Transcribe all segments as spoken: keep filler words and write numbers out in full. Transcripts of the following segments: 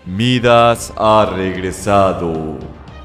Midas ha regresado.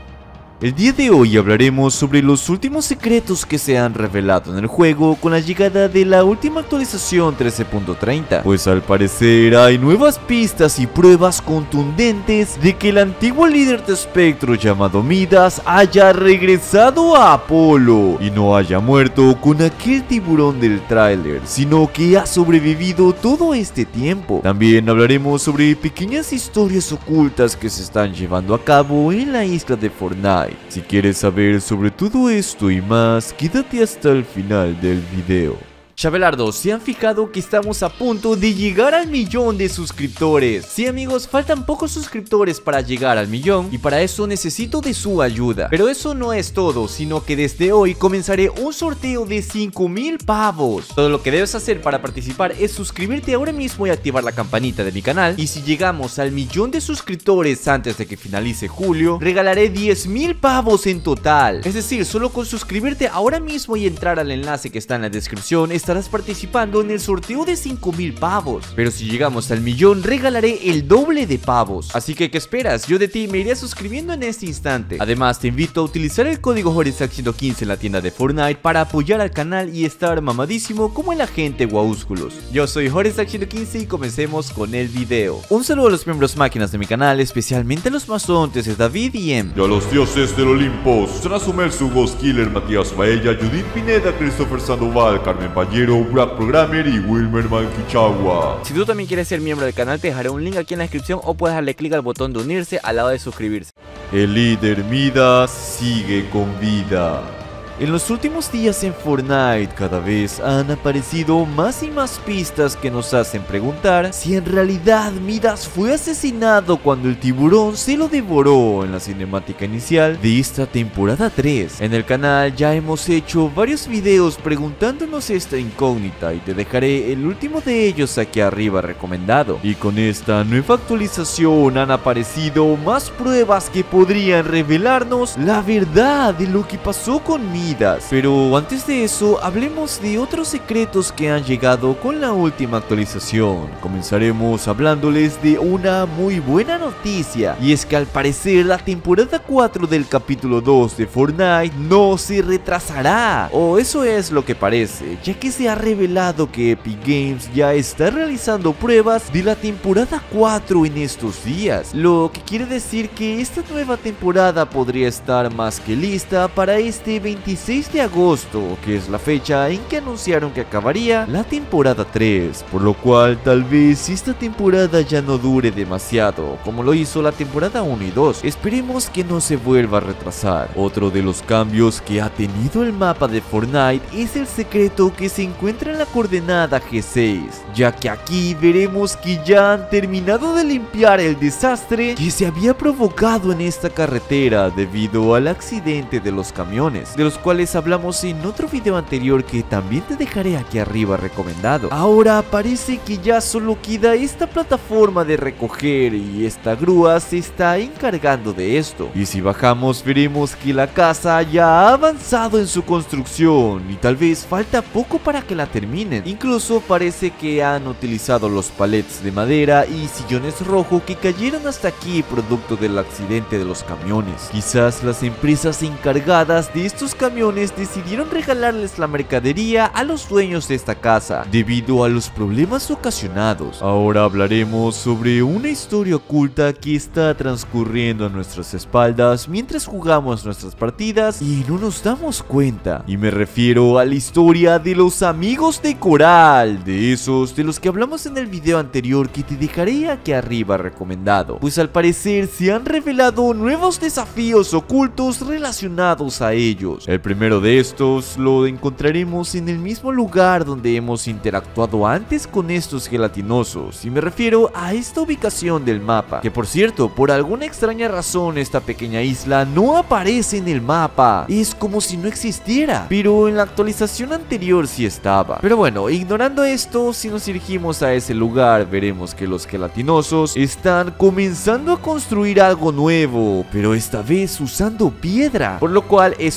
El día de hoy hablaremos sobre los últimos secretos que se han revelado en el juego con la llegada de la última actualización trece punto treinta, pues al parecer hay nuevas pistas y pruebas contundentes de que el antiguo líder de espectro llamado Midas haya regresado a Apolo y no haya muerto con aquel tiburón del tráiler, sino que ha sobrevivido todo este tiempo. También hablaremos sobre pequeñas historias ocultas que se están llevando a cabo en la isla de Fortnite. Si quieres saber sobre todo esto y más, quédate hasta el final del video. Chabelardos, ¿se han fijado que estamos a punto de llegar al millón de suscriptores? Sí amigos, faltan pocos suscriptores para llegar al millón y para eso necesito de su ayuda. Pero eso no es todo, sino que desde hoy comenzaré un sorteo de cinco mil pavos. Todo lo que debes hacer para participar es suscribirte ahora mismo y activar la campanita de mi canal. Y si llegamos al millón de suscriptores antes de que finalice julio, regalaré diez mil pavos en total. Es decir, solo con suscribirte ahora mismo y entrar al enlace que está en la descripción, estarás participando en el sorteo de cinco mil pavos. Pero si llegamos al millón, regalaré el doble de pavos. Así que, ¿qué esperas? Yo de ti me iré suscribiendo en este instante. Además, te invito a utilizar el código Horizak ciento quince en la tienda de Fortnite para apoyar al canal y estar mamadísimo como el agente Guaúsculos. Yo soy Horizak ciento quince y comencemos con el video. Un saludo a los miembros máquinas de mi canal, especialmente a los masontes de David y Em. Y a los dioses del Olimpo, Susana Sumersu, Ghost Killer, Matías Baella, Judith Pineda, Christopher Sandoval, Carmen Pallero, Black Programmer y Wilmer Manquichagua. Si tú también quieres ser miembro del canal, te dejaré un link aquí en la descripción o puedes darle clic al botón de unirse al lado de suscribirse. El líder Midas sigue con vida. En los últimos días en Fortnite cada vez han aparecido más y más pistas que nos hacen preguntar si en realidad Midas fue asesinado cuando el tiburón se lo devoró en la cinemática inicial de esta temporada tres. En el canal ya hemos hecho varios videos preguntándonos esta incógnita y te dejaré el último de ellos aquí arriba recomendado. Y con esta nueva actualización han aparecido más pruebas que podrían revelarnos la verdad de lo que pasó con Midas. Pero antes de eso, hablemos de otros secretos que han llegado con la última actualización. Comenzaremos hablándoles de una muy buena noticia, y es que al parecer la temporada cuatro del capítulo dos de Fortnite no se retrasará, o eso es lo que parece, ya que se ha revelado que Epic Games ya está realizando pruebas de la temporada cuatro en estos días, lo que quiere decir que esta nueva temporada podría estar más que lista para este veintiséis de agosto, que es la fecha en que anunciaron que acabaría la temporada tres, por lo cual tal vez esta temporada ya no dure demasiado como lo hizo la temporada uno y dos. Esperemos que no se vuelva a retrasar. Otro de los cambios que ha tenido el mapa de Fortnite es el secreto que se encuentra en la coordenada G seis, ya que aquí veremos que ya han terminado de limpiar el desastre que se había provocado en esta carretera debido al accidente de los camiones, de los cuales hablamos en otro video anterior que también te dejaré aquí arriba recomendado. Ahora parece que ya solo queda esta plataforma de recoger y esta grúa se está encargando de esto. Y si bajamos veremos que la casa ya ha avanzado en su construcción y tal vez falta poco para que la terminen. Incluso parece que han utilizado los palets de madera y sillones rojos que cayeron hasta aquí producto del accidente de los camiones. Quizás las empresas encargadas de estos camiones decidieron regalarles la mercadería a los dueños de esta casa debido a los problemas ocasionados. Ahora hablaremos sobre una historia oculta que está transcurriendo a nuestras espaldas mientras jugamos nuestras partidas y no nos damos cuenta, y me refiero a la historia de los amigos de Coral, de esos de los que hablamos en el video anterior que te dejaré aquí arriba recomendado, pues al parecer se han revelado nuevos desafíos ocultos relacionados a ellos. El primero de estos lo encontraremos en el mismo lugar donde hemos interactuado antes con estos gelatinosos, y me refiero a esta ubicación del mapa, que por cierto, por alguna extraña razón esta pequeña isla no aparece en el mapa, es como si no existiera, pero en la actualización anterior sí estaba. Pero bueno, ignorando esto, si nos dirigimos a ese lugar veremos que los gelatinosos están comenzando a construir algo nuevo, pero esta vez usando piedra, por lo cual eso mismo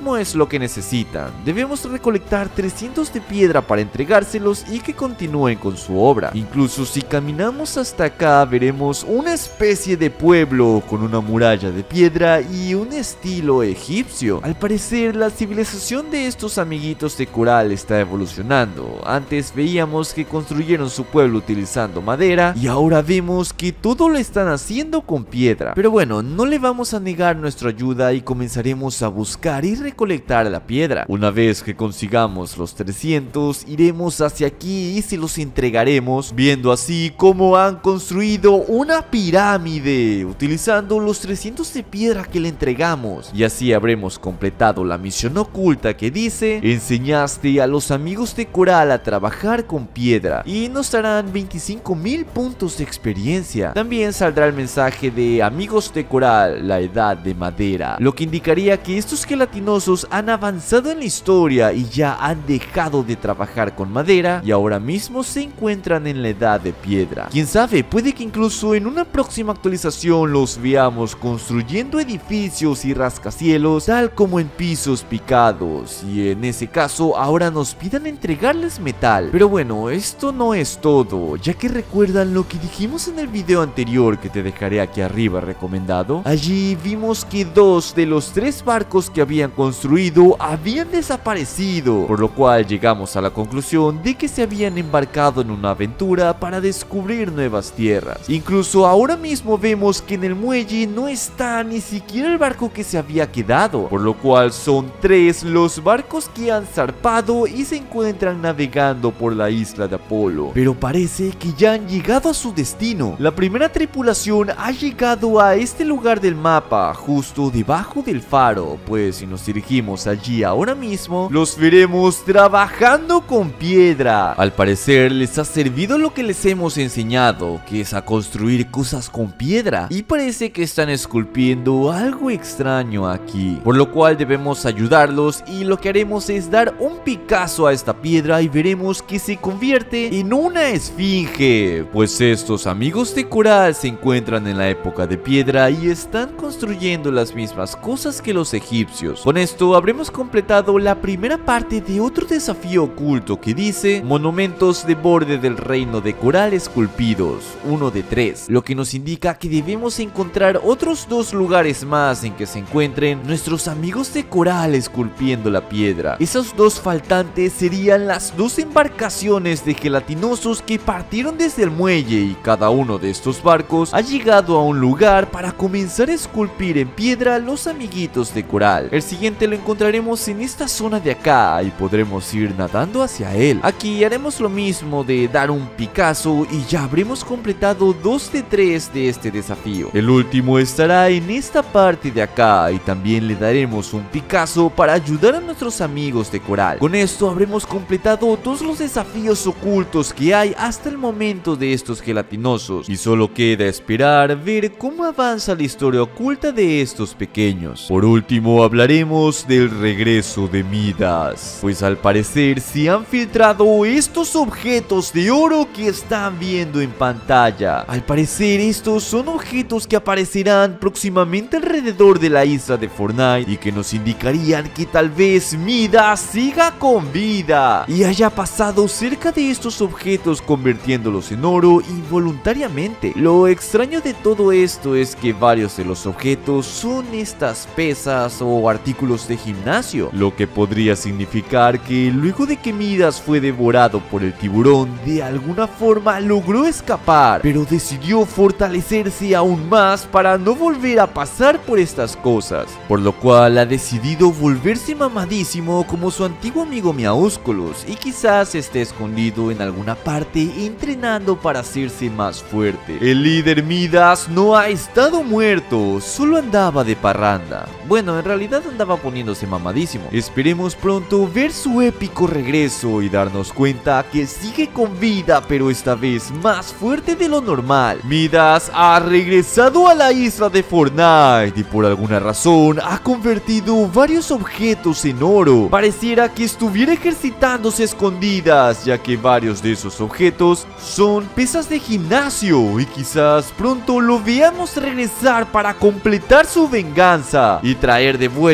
mismo es lo que necesitan. Debemos recolectar trescientos de piedra para entregárselos y que continúen con su obra. Incluso si caminamos hasta acá veremos una especie de pueblo con una muralla de piedra y un estilo egipcio. Al parecer la civilización de estos amiguitos de coral está evolucionando. Antes veíamos que construyeron su pueblo utilizando madera y ahora vemos que todo lo están haciendo con piedra. Pero bueno, no le vamos a negar nuestra ayuda y comenzaremos a buscar y recolectar la piedra. Una vez que consigamos los trescientos, iremos hacia aquí y se los entregaremos, viendo así cómo han construido una pirámide utilizando los trescientos de piedra que le entregamos. Y así habremos completado la misión oculta que dice: enseñaste a los amigos de coral a trabajar con piedra, y nos darán veinticinco mil puntos de experiencia. También saldrá el mensaje de amigos de coral, la edad de madera, lo que indicaría que estos gelatinosos han avanzado en la historia y ya han dejado de trabajar con madera y ahora mismo se encuentran en la edad de piedra. Quién sabe, puede que incluso en una próxima actualización los veamos construyendo edificios y rascacielos tal como en Pisos Picados, y en ese caso ahora nos pidan entregarles metal. Pero bueno, esto no es todo, ya que recuerdan lo que dijimos en el video anterior que te dejaré aquí arriba recomendado. Allí vimos que dos de los tres barcos que habían construido habían desaparecido, por lo cual llegamos a la conclusión de que se habían embarcado en una aventura para descubrir nuevas tierras. Incluso ahora mismo vemos que en el muelle no está ni siquiera el barco que se había quedado, por lo cual son tres los barcos que han zarpado y se encuentran navegando por la isla de Apolo. Pero parece que ya han llegado a su destino. La primera tripulación ha llegado a este lugar del mapa, justo debajo del faro, pues si nos dirigimos allí ahora mismo, los veremos trabajando con piedra. Al parecer les ha servido lo que les hemos enseñado, que es a construir cosas con piedra, y parece que están esculpiendo algo extraño aquí, por lo cual debemos ayudarlos, y lo que haremos es dar un picazo a esta piedra y veremos que se convierte en una esfinge, pues estos amigos de coral se encuentran en la época de piedra y están construyendo las mismas cosas que los egipcios. Con esto habremos completado la primera parte de otro desafío oculto que dice monumentos de borde del reino de coral esculpidos, uno de tres, lo que nos indica que debemos encontrar otros dos lugares más en que se encuentren nuestros amigos de coral esculpiendo la piedra. Esos dos faltantes serían las dos embarcaciones de gelatinosos que partieron desde el muelle, y cada uno de estos barcos ha llegado a un lugar para comenzar a esculpir en piedra los amiguitos de coral. El siguiente lo encontraremos en esta zona de acá y podremos ir nadando hacia él. Aquí haremos lo mismo de dar un picazo y ya habremos completado dos de tres de este desafío. El último estará en esta parte de acá y también le daremos un picazo para ayudar a nuestros amigos de coral. Con esto habremos completado todos los desafíos ocultos que hay hasta el momento de estos gelatinosos, y solo queda esperar ver cómo avanza la historia oculta de estos pequeños. Por último hablaremos del regreso de Midas, pues al parecer se han filtrado estos objetos de oro que están viendo en pantalla. Al parecer estos son objetos que aparecerán próximamente alrededor de la isla de Fortnite y que nos indicarían que tal vez Midas siga con vida y haya pasado cerca de estos objetos convirtiéndolos en oro involuntariamente. Lo extraño de todo esto es que varios de los objetos son estas pesas o artículos de gimnasio, lo que podría significar que luego de que Midas fue devorado por el tiburón, de alguna forma logró escapar, pero decidió fortalecerse aún más para no volver a pasar por estas cosas, por lo cual ha decidido volverse mamadísimo como su antiguo amigo Miaúsculos, y quizás esté escondido en alguna parte entrenando para hacerse más fuerte. El líder Midas no ha estado muerto, solo andaba de parranda. Bueno, en realidad andaba poniéndose mamadísimo. Esperemos pronto ver su épico regreso y darnos cuenta que sigue con vida, pero esta vez más fuerte de lo normal. Midas ha regresado a la isla de Fortnite y por alguna razón ha convertido varios objetos en oro. Pareciera que estuviera ejercitándose escondidas, ya que varios de esos objetos son pesas de gimnasio y quizás pronto lo veamos regresar para completar su venganza y traer de vuelta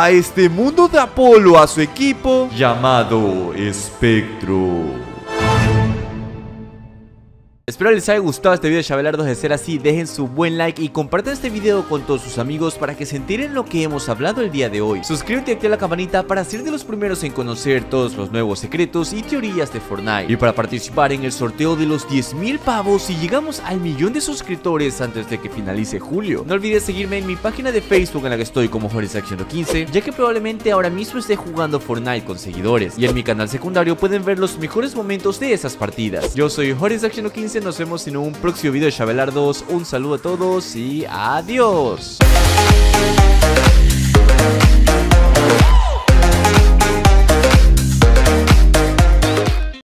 a este mundo de Apolo a su equipo llamado Espectro. Espero les haya gustado este video de Chabelardos. De ser así, dejen su buen like y compartan este video con todos sus amigos para que se enteren lo que hemos hablado el día de hoy. Suscríbete y activa la campanita para ser de los primeros en conocer todos los nuevos secretos y teorías de Fortnite. Y para participar en el sorteo de los diez mil pavos si llegamos al millón de suscriptores antes de que finalice julio. No olvides seguirme en mi página de Facebook en la que estoy como Horizon ciento quince, ya que probablemente ahora mismo esté jugando Fortnite con seguidores. Y en mi canal secundario pueden ver los mejores momentos de esas partidas. Yo soy Horizon ciento quince. Nos vemos en un próximo video de Chabelardos. Un saludo a todos y adiós.